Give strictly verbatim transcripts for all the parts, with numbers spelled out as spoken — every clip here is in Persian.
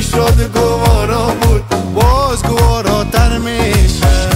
شد گوارا بود باز گواراتر میشه.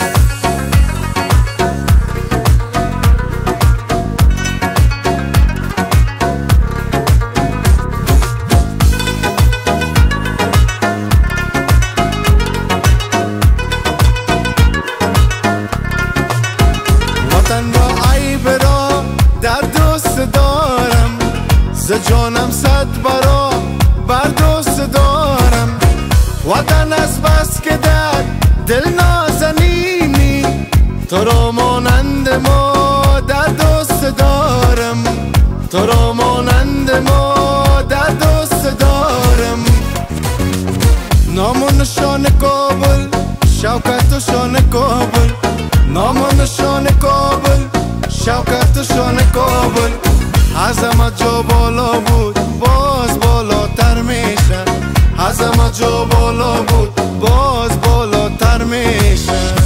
وطن را عیب را در دوست دارم، ز جانم صد برا بر دوست دارم. وطن از بس که در دل نازنینی، تو را مانند ما در دوست دارم، تو را مانند ما در دوست دارم. نام و نشان کابل، شوکت و شان کابل، نام و نشان کابل، شوکت و شان کابل. عظمت جا بالا بود باز بالاتر میشه، عظمت جا بالا بود باز بالاتر میشه.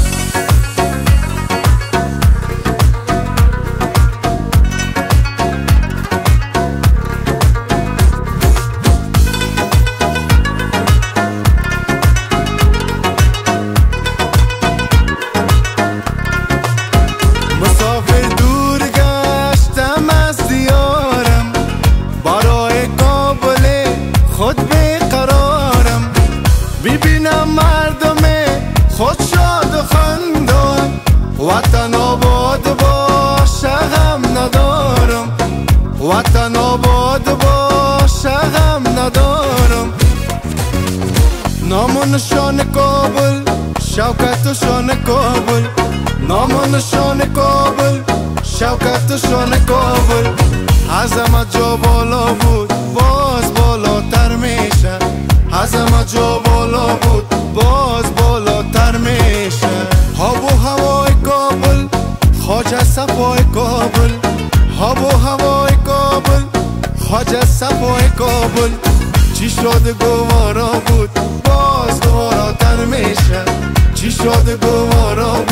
مسافر دور گشتم از دیارم، برای کابل خود بیقرارم. ببینم مردم خود شاد و خندان، وطن آباد باشه غم ندارم، وطن آباد باشه غم ندارم. نام و نشان کابل، شوکت و شان کابل، نام و نشان کابل، شوکت و شان کابل. عظمت جا بالا بود باز بالاتر میشه، عظمت جا بالا بود باز بالاتر میشه. آب و هوای کابل، خواجه صفای کابل، آب و هوای کابل، خواجه صفای کابل. چی شد گوارا بود باز گواراتر میشه، چی شد گوارا